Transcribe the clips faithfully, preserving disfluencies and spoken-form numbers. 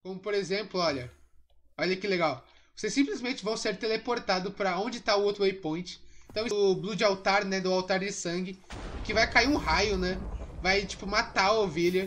Como por exemplo, olha. Olha que legal. Vocês simplesmente vão ser teleportados para onde está o outro waypoint. Então o Blood Altar, né, do altar de sangue, que vai cair um raio, né? Vai tipo matar a ovelha.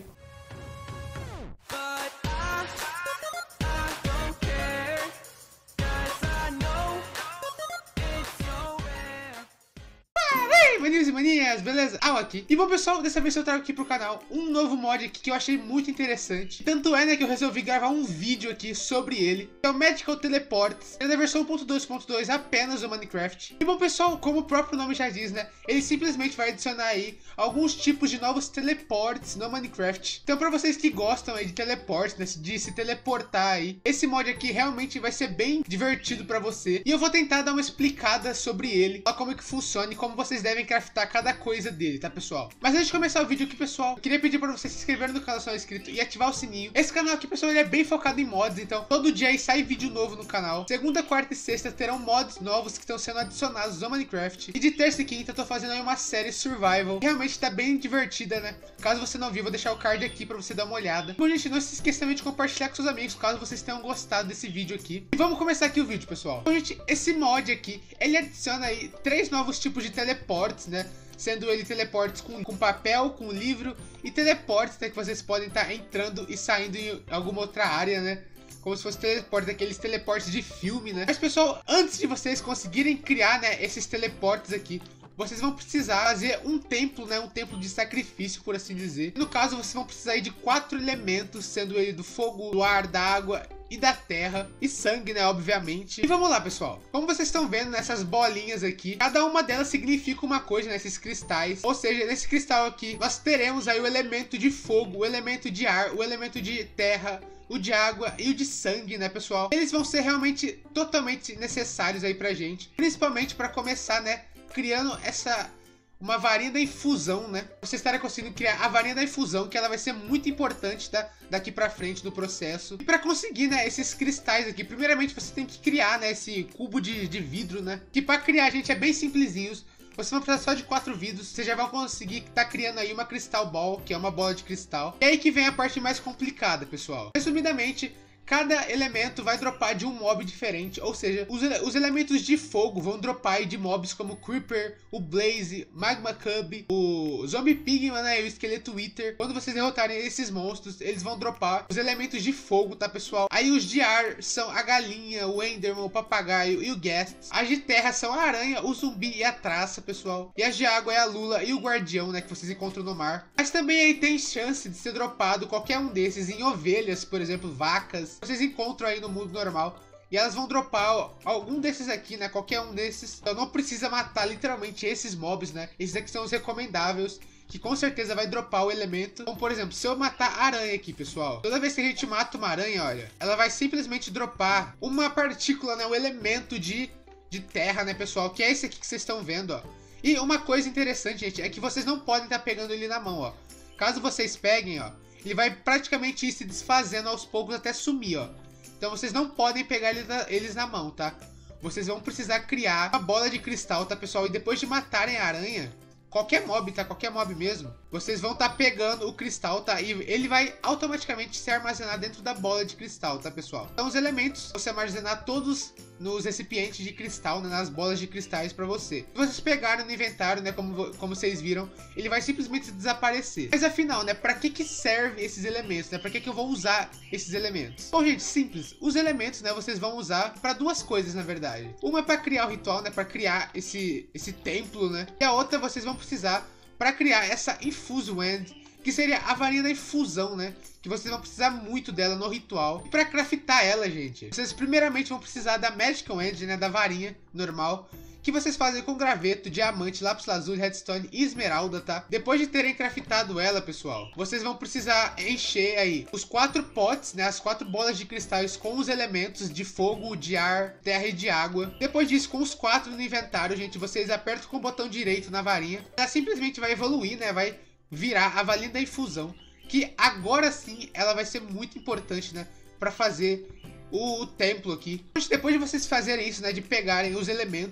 Maninhos e maninhas, beleza? Ah, aqui. E bom, pessoal, dessa vez eu trago aqui pro canal um novo mod aqui que eu achei muito interessante. Tanto é, né, que eu resolvi gravar um vídeo aqui sobre ele. É o Magical Teleports. É da versão um ponto dois ponto dois apenas do Minecraft. E bom, pessoal, como o próprio nome já diz, né, ele simplesmente vai adicionar aí alguns tipos de novos teleports no Minecraft. Então, pra vocês que gostam aí de teleportes, né, de se teleportar aí, esse mod aqui realmente vai ser bem divertido pra você. E eu vou tentar dar uma explicada sobre ele, como é que funciona e como vocês devem craftar cada coisa dele, tá, pessoal? Mas antes de começar o vídeo aqui, pessoal, eu queria pedir para você se inscrever no canal se não é inscrito e ativar o sininho. Esse canal aqui, pessoal, ele é bem focado em mods, então todo dia aí sai vídeo novo no canal. Segunda, quarta e sexta terão mods novos que estão sendo adicionados no Minecraft. E de terça e quinta eu tô fazendo aí uma série Survival. Realmente tá bem divertida, né? Caso você não viu, vou deixar o card aqui para você dar uma olhada. Bom, gente, não se esqueça também de compartilhar com seus amigos, caso vocês tenham gostado desse vídeo aqui. E vamos começar aqui o vídeo, pessoal. Bom, gente, esse mod aqui, ele adiciona aí três novos tipos de teleportes, né? Sendo ele teleportes com, com papel, com livro e teleportes, né, que vocês podem estar tá entrando e saindo em alguma outra área, né? Como se fosse teleporte, aqueles teleportes de filme, né? Mas, pessoal, antes de vocês conseguirem criar, né, esses teleportes aqui, vocês vão precisar fazer um templo, né? Um templo de sacrifício, por assim dizer. No caso, vocês vão precisar aí de quatro elementos, sendo ele do fogo, do ar, da água e da terra, e sangue, né, obviamente. E vamos lá, pessoal. Como vocês estão vendo nessas bolinhas aqui, cada uma delas significa uma coisa, nesses cristais. Ou seja, nesse cristal aqui, nós teremos aí o elemento de fogo, o elemento de ar, o elemento de terra, o de água e o de sangue, né, pessoal? Eles vão ser realmente totalmente necessários aí pra gente, principalmente para começar, né, criando essa... uma varinha da infusão, né? Você estará conseguindo criar a varinha da infusão, que ela vai ser muito importante, tá? Daqui pra frente do processo. E pra conseguir, né, esses cristais aqui, primeiramente você tem que criar, né, esse cubo de, de vidro, né? Que pra criar, gente, é bem simplesinho. Você vai precisar só de quatro vidros, você já vai conseguir estar tá criando aí uma Crystal Ball, que é uma bola de cristal. E aí que vem a parte mais complicada, pessoal. Resumidamente, cada elemento vai dropar de um mob diferente, ou seja, os, ele os elementos de fogo vão dropar de mobs como o Creeper, o Blaze, Magma Cub, o Zombie Pigman, né, e o Esqueleto Wither. Quando vocês derrotarem esses monstros, eles vão dropar os elementos de fogo, tá, pessoal? Aí os de ar são a galinha, o Enderman, o papagaio e o Ghast. As de terra são a aranha, o zumbi e a traça, pessoal. E as de água é a lula e o guardião, né, que vocês encontram no mar. Mas também aí tem chance de ser dropado qualquer um desses em ovelhas, por exemplo, vacas. Vocês encontram aí no mundo normal. E elas vão dropar algum desses aqui, né? Qualquer um desses. Então não precisa matar literalmente esses mobs, né? Esses aqui são os recomendáveis, que com certeza vai dropar o elemento. Então, por exemplo, se eu matar a aranha aqui, pessoal, toda vez que a gente mata uma aranha, olha, ela vai simplesmente dropar uma partícula, né? Um elemento de, de terra, né, pessoal? Que é esse aqui que vocês estão vendo, ó. E uma coisa interessante, gente, é que vocês não podem estar pegando ele na mão, ó. Caso vocês peguem, ó, ele vai praticamente ir se desfazendo aos poucos até sumir, ó. Então vocês não podem pegar eles na mão, tá? Vocês vão precisar criar uma bola de cristal, tá, pessoal? E depois de matarem a aranha, qualquer mob, tá? Qualquer mob mesmo, vocês vão estar tá pegando o cristal, tá? E ele vai automaticamente se armazenar dentro da bola de cristal, tá, pessoal? Então os elementos, você armazenar todos nos recipientes de cristal, né, nas bolas de cristais pra você. Se vocês pegarem no inventário, né, como, como vocês viram, ele vai simplesmente desaparecer. Mas afinal, né, pra que que serve esses elementos, né? Pra que que eu vou usar esses elementos? Bom, gente, simples. Os elementos, né, vocês vão usar pra duas coisas, na verdade. Uma é pra criar o ritual, né, pra criar esse, esse templo, né? E a outra vocês vão precisar pra criar essa Infuse Wand, que seria a varinha da infusão, né? Que vocês vão precisar muito dela no ritual. E para craftar ela, gente, vocês primeiramente vão precisar da Magic Wand, né? Da varinha normal, que vocês fazem com graveto, diamante, lápis lazuli, redstone e esmeralda, tá? Depois de terem craftado ela, pessoal, vocês vão precisar encher aí os quatro potes, né? As quatro bolas de cristais com os elementos de fogo, de ar, terra e de água. Depois disso, com os quatro no inventário, gente, vocês apertam com o botão direito na varinha. Ela simplesmente vai evoluir, né? Vai virar a varinha da infusão, que agora sim ela vai ser muito importante, né, para fazer o, o templo aqui. Depois de vocês fazerem isso, né, de pegarem os elementos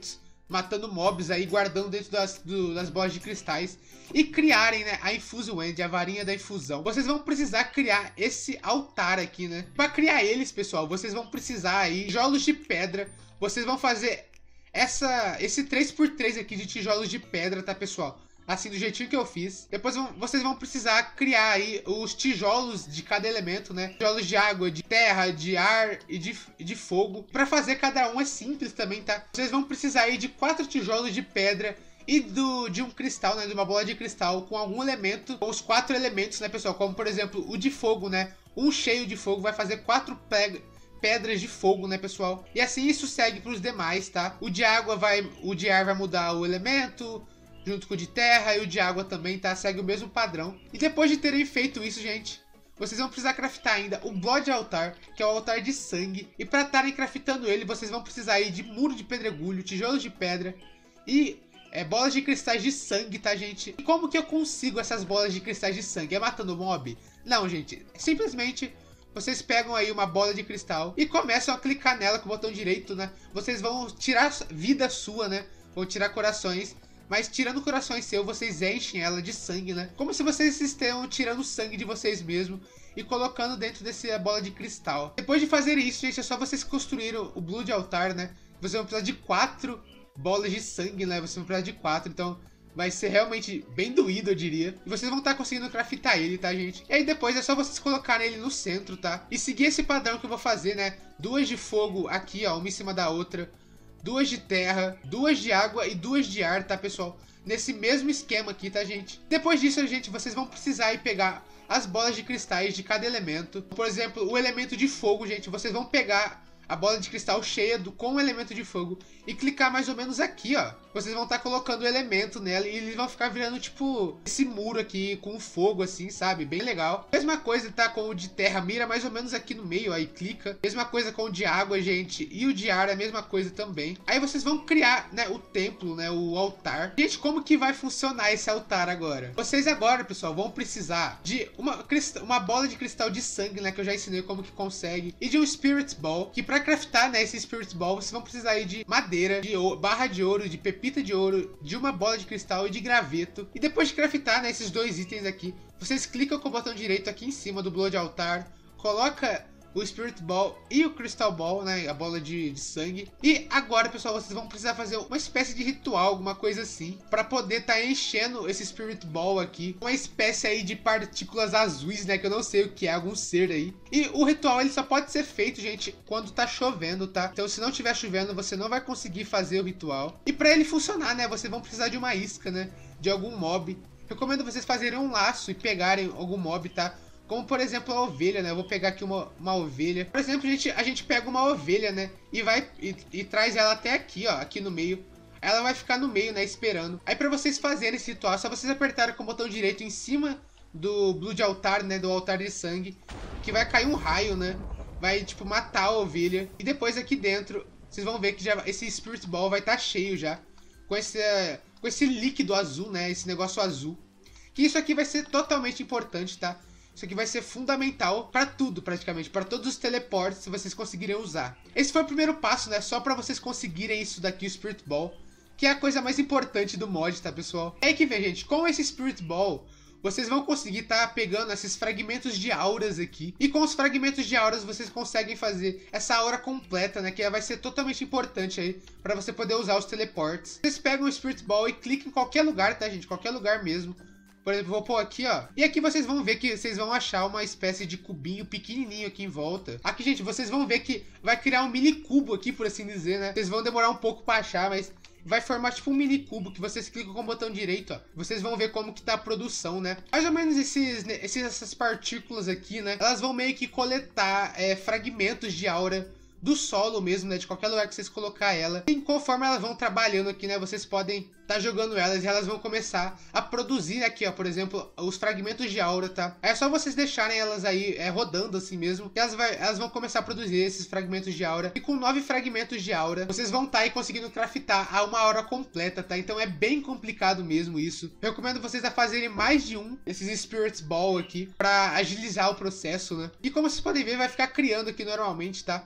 matando mobs aí, guardando dentro das, do, das bolas de cristais e criarem, né, a Infused Wand, a varinha da infusão. Vocês vão precisar criar esse altar aqui, né? Para criar eles, pessoal, vocês vão precisar aí de tijolos de pedra. Vocês vão fazer essa, esse três por três aqui de tijolos de pedra, tá, pessoal? Assim, do jeitinho que eu fiz. Depois vão, vocês vão precisar criar aí os tijolos de cada elemento, né? Tijolos de água, de terra, de ar e de, de fogo. Pra fazer cada um é simples também, tá? Vocês vão precisar aí de quatro tijolos de pedra e do, de um cristal, né? De uma bola de cristal com algum elemento, com os quatro elementos, né, pessoal? Como, por exemplo, o de fogo, né? Um cheio de fogo vai fazer quatro pe pedras de fogo, né, pessoal? E assim isso segue pros demais, tá? O de água vai... O de ar vai mudar o elemento... junto com o de terra e o de água também, tá? Segue o mesmo padrão. E depois de terem feito isso, gente, vocês vão precisar craftar ainda o Blood Altar, que é o altar de sangue. E para estarem craftando ele, vocês vão precisar aí de muro de pedregulho, tijolos de pedra e é, bolas de cristais de sangue, tá, gente? E como que eu consigo essas bolas de cristais de sangue? É matando mob? Não, gente. Simplesmente... vocês pegam aí uma bola de cristal e começam a clicar nela com o botão direito, né? Vocês vão tirar vida sua, né? Vão tirar corações. Mas tirando corações seu, vocês enchem ela de sangue, né? Como se vocês estejam tirando sangue de vocês mesmos e colocando dentro dessa bola de cristal. Depois de fazer isso, gente, é só vocês construírem o Blood Altar, né? Vocês vão precisar de quatro bolas de sangue, né? Vocês vão precisar de quatro, então vai ser realmente bem doído, eu diria. E vocês vão estar conseguindo craftar ele, tá, gente? E aí depois é só vocês colocarem ele no centro, tá? E seguir esse padrão que eu vou fazer, né? Duas de fogo aqui, ó, uma em cima da outra. Duas de terra, duas de água e duas de ar, tá, pessoal? Nesse mesmo esquema aqui, tá, gente? Depois disso, gente, vocês vão precisar ir pegar as bolas de cristais de cada elemento. Por exemplo, o elemento de fogo, gente, vocês vão pegar a bola de cristal cheia do, com o elemento de fogo e clicar mais ou menos aqui, ó. Vocês vão estar colocando o elemento nela e eles vão ficar virando, tipo, esse muro aqui com fogo, assim, sabe? Bem legal. Mesma coisa, tá? Com o de terra, mira mais ou menos aqui no meio, aí clica. Mesma coisa com o de água, gente. E o de ar é a mesma coisa também. Aí vocês vão criar, né, o templo, né, o altar. Gente, como que vai funcionar esse altar agora? Vocês agora, pessoal, vão precisar de uma, uma bola de cristal de sangue, né, que eu já ensinei como que consegue. E de um Spirit Ball, que pra craftar, né, esse Spirit Ball, vocês vão precisar aí de madeira, de ouro, barra de ouro, de pepita de ouro, de uma bola de cristal e de graveto. E depois de craftar, né, esses dois itens aqui, vocês clicam com o botão direito aqui em cima do Blood Altar, coloca o Spirit Ball e o Crystal Ball, né, a bola de, de sangue. E agora, pessoal, vocês vão precisar fazer uma espécie de ritual, alguma coisa assim, para poder estar tá enchendo esse Spirit Ball aqui, uma espécie aí de partículas azuis, né, que eu não sei o que é, algum ser aí. E o ritual, ele só pode ser feito, gente, quando tá chovendo, tá? Então, se não tiver chovendo, você não vai conseguir fazer o ritual. E para ele funcionar, né, vocês vão precisar de uma isca, né, de algum mob. Recomendo vocês fazerem um laço e pegarem algum mob, tá? Como, por exemplo, a ovelha, né? Eu vou pegar aqui uma, uma ovelha. Por exemplo, a gente, a gente pega uma ovelha, né? E vai e, e traz ela até aqui, ó. Aqui no meio. Ela vai ficar no meio, né? Esperando. Aí pra vocês fazerem esse ritual, é só vocês apertarem com o botão direito em cima do Blood Altar, né? Do altar de sangue. Que vai cair um raio, né? Vai, tipo, matar a ovelha. E depois aqui dentro, vocês vão ver que já, esse Spirit Ball vai estar cheio já. Com esse, com esse líquido azul, né? Esse negócio azul. Que isso aqui vai ser totalmente importante, tá? Isso aqui vai ser fundamental para tudo, praticamente. Para todos os teleportes, se vocês conseguirem usar. Esse foi o primeiro passo, né? Só para vocês conseguirem isso daqui, o Spirit Ball. Que é a coisa mais importante do mod, tá, pessoal? É aí que vem, gente. Com esse Spirit Ball, vocês vão conseguir estar tá pegando esses fragmentos de auras aqui. E com os fragmentos de auras, vocês conseguem fazer essa aura completa, né? Que vai ser totalmente importante aí para você poder usar os teleportes. Vocês pegam o Spirit Ball e clicam em qualquer lugar, tá, gente? Qualquer lugar mesmo. Por exemplo, vou pôr aqui, ó. E aqui vocês vão ver que vocês vão achar uma espécie de cubinho pequenininho aqui em volta. Aqui, gente, vocês vão ver que vai criar um mini cubo aqui, por assim dizer, né? Vocês vão demorar um pouco pra achar, mas vai formar tipo um mini cubo que vocês clicam com o botão direito, ó. Vocês vão ver como que tá a produção, né? Mais ou menos esses, esses, essas partículas aqui, né? Elas vão meio que coletar é, fragmentos de aura do solo mesmo, né? De qualquer lugar que vocês colocar ela. E conforme elas vão trabalhando aqui, né? Vocês podem tá jogando elas e elas vão começar a produzir aqui, ó, por exemplo, os fragmentos de aura, tá? É só vocês deixarem elas aí é, rodando assim mesmo, e elas, vai, elas vão começar a produzir esses fragmentos de aura. E com nove fragmentos de aura, vocês vão tá aí conseguindo craftar a uma aura completa, tá? Então é bem complicado mesmo isso. Eu recomendo vocês a fazerem mais de um desses Spirit Ball aqui, pra agilizar o processo, né? E como vocês podem ver, vai ficar criando aqui normalmente, tá? Aqui eu não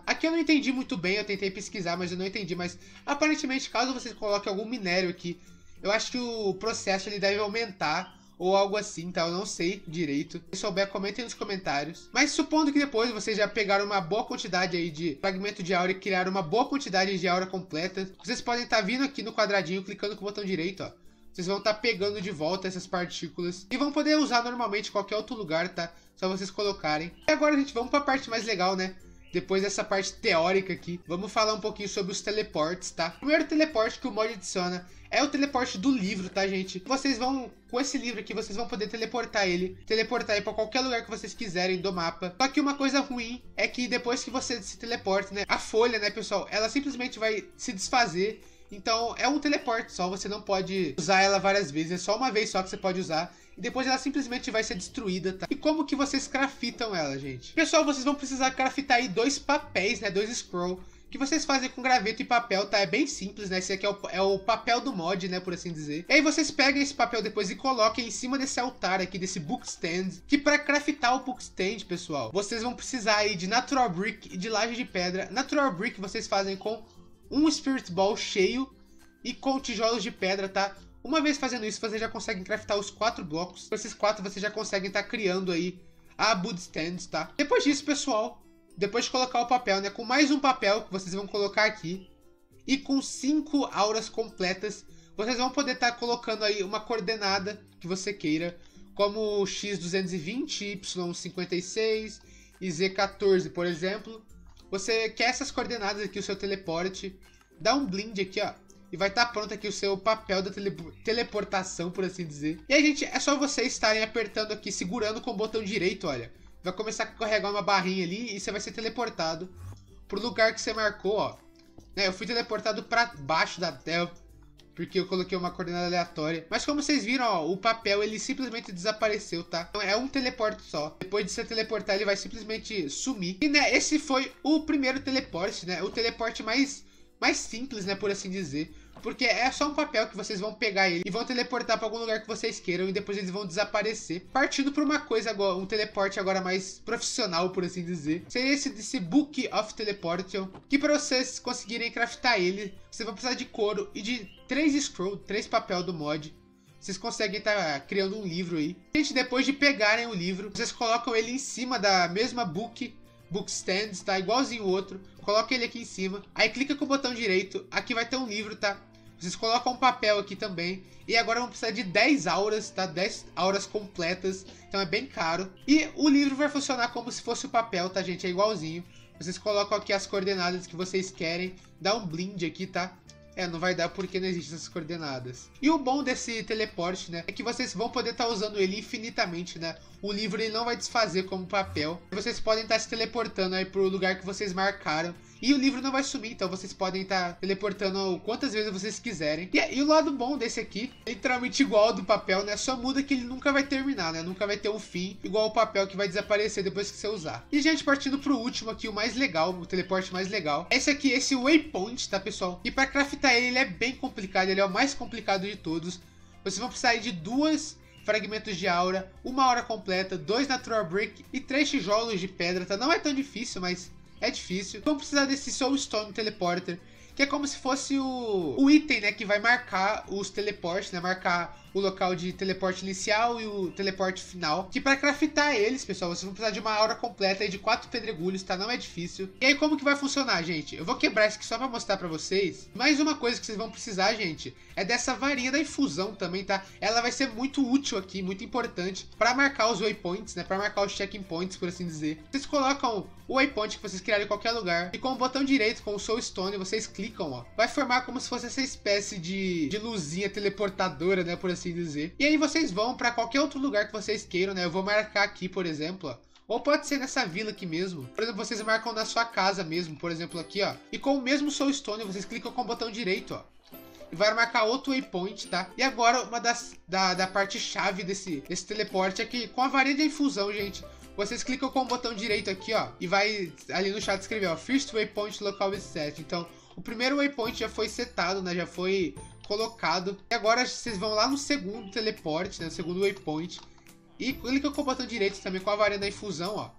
entendi muito bem, eu tentei pesquisar, mas eu não entendi. Mas aparentemente, caso você coloque algum minério aqui, eu acho que o processo ele deve aumentar ou algo assim, tá? Eu não sei direito. Se souber, comentem nos comentários. Mas supondo que depois vocês já pegaram uma boa quantidade aí de fragmento de aura e criaram uma boa quantidade de aura completa, vocês podem estar vindo aqui no quadradinho, clicando com o botão direito, ó. Vocês vão estar pegando de volta essas partículas e vão poder usar normalmente em qualquer outro lugar, tá? Só vocês colocarem. E agora, gente, vamos para a parte mais legal, né? Depois dessa parte teórica aqui, vamos falar um pouquinho sobre os teleportes, tá? O primeiro teleporte que o mod adiciona é o teleporte do livro, tá, gente? Vocês vão, com esse livro aqui, vocês vão poder teleportar ele, teleportar ele pra qualquer lugar que vocês quiserem do mapa. Só que uma coisa ruim é que depois que você se teleporta, né, a folha, né, pessoal, ela simplesmente vai se desfazer. Então, é um teleporte só, você não pode usar ela várias vezes, é só uma vez só que você pode usar. E depois ela simplesmente vai ser destruída, tá? E como que vocês craftam ela, gente? Pessoal, vocês vão precisar craftar aí dois papéis, né? Dois scroll, que vocês fazem com graveto e papel, tá? É bem simples, né? Esse aqui é o, é o papel do mod, né? Por assim dizer. E aí vocês pegam esse papel depois e coloquem em cima desse altar aqui, desse bookstand. Que pra craftar o bookstand, pessoal, vocês vão precisar aí de natural brick e de laje de pedra. Natural brick vocês fazem com um spirit ball cheio e com tijolos de pedra, tá? Uma vez fazendo isso, vocês já conseguem craftar os quatro blocos. Com esses quatro, vocês já conseguem estar tá criando aí a wood stands, tá? Depois disso, pessoal, depois de colocar o papel, né? Com mais um papel que vocês vão colocar aqui e com cinco auras completas, vocês vão poder estar tá colocando aí uma coordenada que você queira, como X duzentos e vinte, Y cinquenta e seis e Z quatorze, por exemplo. Você quer essas coordenadas aqui, o seu teleporte, dá um blind aqui, ó. E vai estar tá pronto aqui o seu papel da tele teleportação, por assim dizer. E aí, gente, é só vocês estarem apertando aqui, segurando com o botão direito, olha. Vai começar a carregar uma barrinha ali e você vai ser teleportado pro lugar que você marcou, ó. Né, eu fui teleportado pra baixo da tela, porque eu coloquei uma coordenada aleatória. Mas como vocês viram, ó, o papel, ele simplesmente desapareceu, tá? Então é um teleporte só. Depois de você teleportar, ele vai simplesmente sumir. E, né, esse foi o primeiro teleporte, né? O teleporte mais... mais simples, né, por assim dizer, porque é só um papel que vocês vão pegar ele e vão teleportar para algum lugar que vocês queiram e depois eles vão desaparecer. Partindo para uma coisa agora, um teleporte agora mais profissional, por assim dizer, seria esse desse Book of Teleportation, que para vocês conseguirem craftar ele, vocês vão precisar de couro e de três scroll, três papel do mod. Vocês conseguem estar tá criando um livro aí. Gente, depois de pegarem o livro, vocês colocam ele em cima da mesma book bookstands, tá? Igualzinho o outro. Coloca ele aqui em cima. Aí clica com o botão direito. Aqui vai ter um livro, tá? Vocês colocam um papel aqui também. E agora vão precisar de dez auras, tá? dez auras completas. Então é bem caro. E o livro vai funcionar como se fosse o papel, tá, gente? É igualzinho. Vocês colocam aqui as coordenadas que vocês querem. Dá um blind aqui, tá? É, não vai dar porque não existem essas coordenadas. E o bom desse teleporte, né, é que vocês vão poder estar tá usando ele infinitamente, né? O livro ele não vai desfazer como papel. Vocês podem estar tá se teleportando aí pro lugar que vocês marcaram. E o livro não vai sumir, então vocês podem estar tá teleportando quantas vezes vocês quiserem. E, e o lado bom desse aqui é literalmente igual ao do papel, né? Só muda que ele nunca vai terminar, né? Nunca vai ter um fim, igual o papel que vai desaparecer depois que você usar. E, gente, partindo pro último aqui, o mais legal, o teleporte mais legal. Esse aqui, esse Waypoint, tá, pessoal? E pra craftar ele, ele é bem complicado, ele é o mais complicado de todos. Vocês vão precisar de duas fragmentos de aura, uma aura completa, dois natural brick e três tijolos de pedra, tá? Não é tão difícil, mas é difícil. Vamos precisar desse Soulstone Teleporter, que é como se fosse o, o item, né, que vai marcar os teleportes, né, marcar o local de teleporte inicial e o teleporte final. Que para craftar eles, pessoal, vocês vão precisar de uma aura completa e de quatro pedregulhos, tá? Não é difícil. E aí como que vai funcionar, gente? Eu vou quebrar isso aqui só para mostrar para vocês. Mais uma coisa que vocês vão precisar, gente, é dessa varinha da infusão também, tá? Ela vai ser muito útil aqui, muito importante para marcar os waypoints, né? Para marcar os check points, por assim dizer. Vocês colocam o waypoint que vocês criarem em qualquer lugar e com o botão direito, com o Soulstone, vocês clicam, ó. Vai formar como se fosse essa espécie de, de luzinha teleportadora, né? Por assim dizer. E aí vocês vão para qualquer outro lugar que vocês queiram, né? Eu vou marcar aqui, por exemplo, ó. Ou pode ser nessa vila aqui mesmo. Por exemplo, vocês marcam na sua casa mesmo, por exemplo, aqui, ó. E com o mesmo Soulstone, vocês clicam com o botão direito, ó. E vai marcar outro waypoint, tá? E agora, uma das da, da parte chave desse, desse teleporte é que com a varinha de infusão, gente, vocês clicam com o botão direito aqui, ó. E vai ali no chat escrever, ó. First waypoint local is set. Então, o primeiro waypoint já foi setado, né? Já foi colocado. E agora vocês vão lá no segundo teleporte, né? No segundo waypoint. E clica com o botão direito também com a varinha da infusão, ó.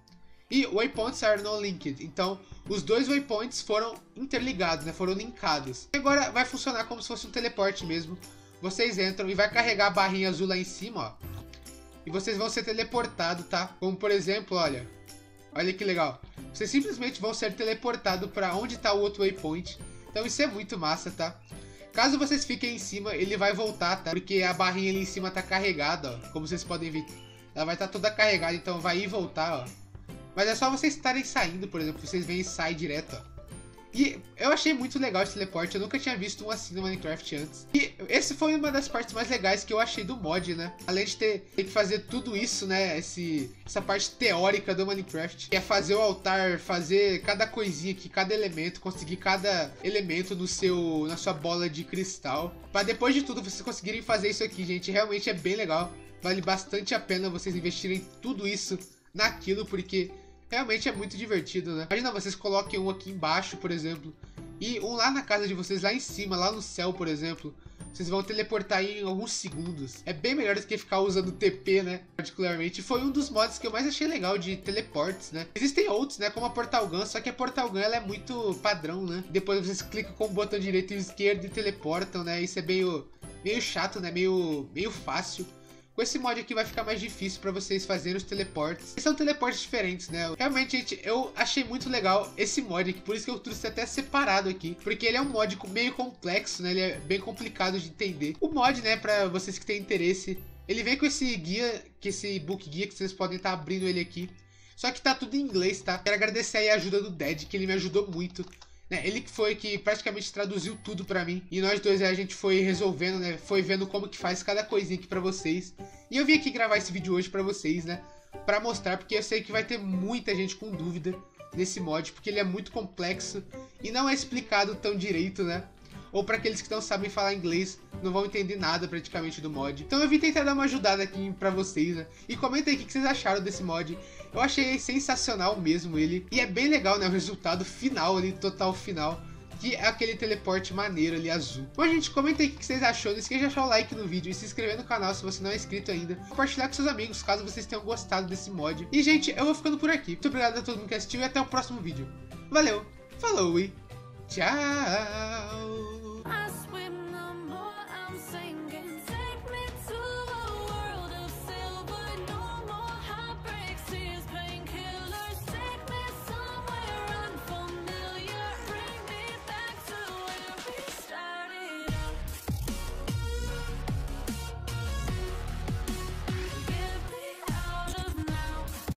E waypoints are not linked. Então, os dois waypoints foram interligados, né? Foram linkados. E agora vai funcionar como se fosse um teleporte mesmo. Vocês entram e vai carregar a barrinha azul lá em cima, ó. E vocês vão ser teleportados, tá? Como por exemplo, olha. Olha que legal. Vocês simplesmente vão ser teleportados para onde tá o outro waypoint. Então isso é muito massa, tá? Caso vocês fiquem em cima, ele vai voltar, tá? Porque a barrinha ali em cima tá carregada, ó. Como vocês podem ver. Ela vai estar tá toda carregada, então vai ir e voltar, ó. Mas é só vocês estarem saindo, por exemplo. Vocês vêm e saem direto, ó. E eu achei muito legal esse teleporte, eu nunca tinha visto um assim no Minecraft antes. E esse foi uma das partes mais legais que eu achei do mod, né? Além de ter, ter que fazer tudo isso, né? Esse, essa parte teórica do Minecraft. Que é fazer o altar, fazer cada coisinha aqui, cada elemento, conseguir cada elemento no seu, na sua bola de cristal. Pra depois de tudo vocês conseguirem fazer isso aqui, gente. Realmente é bem legal. Vale bastante a pena vocês investirem tudo isso naquilo, porque... realmente é muito divertido, né? Imagina vocês coloquem um aqui embaixo, por exemplo, e um lá na casa de vocês, lá em cima, lá no céu, por exemplo. Vocês vão teleportar em alguns segundos. É bem melhor do que ficar usando T P, né? Particularmente. Foi um dos mods que eu mais achei legal de teleportes, né? Existem outros, né? Como a Portal Gun, só que a Portal Gun ela é muito padrão, né? Depois vocês clicam com o botão direito e esquerdo e teleportam, né? Isso é meio, meio chato, né? Meio, meio fácil. Com esse mod aqui vai ficar mais difícil pra vocês fazerem os teleportes. E são teleportes diferentes, né? Realmente, gente, eu achei muito legal esse mod aqui. Por isso que eu trouxe até separado aqui. Porque ele é um mod meio complexo, né? Ele é bem complicado de entender. O mod, né, pra vocês que têm interesse, ele vem com esse guia, que esse book guia, que vocês podem estar abrindo ele aqui. Só que tá tudo em inglês, tá? Quero agradecer aí a ajuda do Dead, que ele me ajudou muito. Né, ele que foi que praticamente traduziu tudo pra mim. E nós dois a gente foi resolvendo, né? Foi vendo como que faz cada coisinha aqui pra vocês. E eu vim aqui gravar esse vídeo hoje pra vocês, né? Pra mostrar, porque eu sei que vai ter muita gente com dúvida nesse mod. Porque ele é muito complexo e não é explicado tão direito, né? Ou pra aqueles que não sabem falar inglês, não vão entender nada praticamente do mod. Então eu vim tentar dar uma ajudada aqui pra vocês, né? E comenta aí o que vocês acharam desse mod. Eu achei sensacional mesmo ele. E é bem legal, né? O resultado final ali, total final. Que é aquele teleporte maneiro ali, azul. Bom, gente, comenta aí o que vocês acharam. Não esqueça de deixar o like no vídeo e se inscrever no canal se você não é inscrito ainda. Compartilhar com seus amigos, caso vocês tenham gostado desse mod. E, gente, eu vou ficando por aqui. Muito obrigado a todo mundo que assistiu e até o próximo vídeo. Valeu, falou e tchau!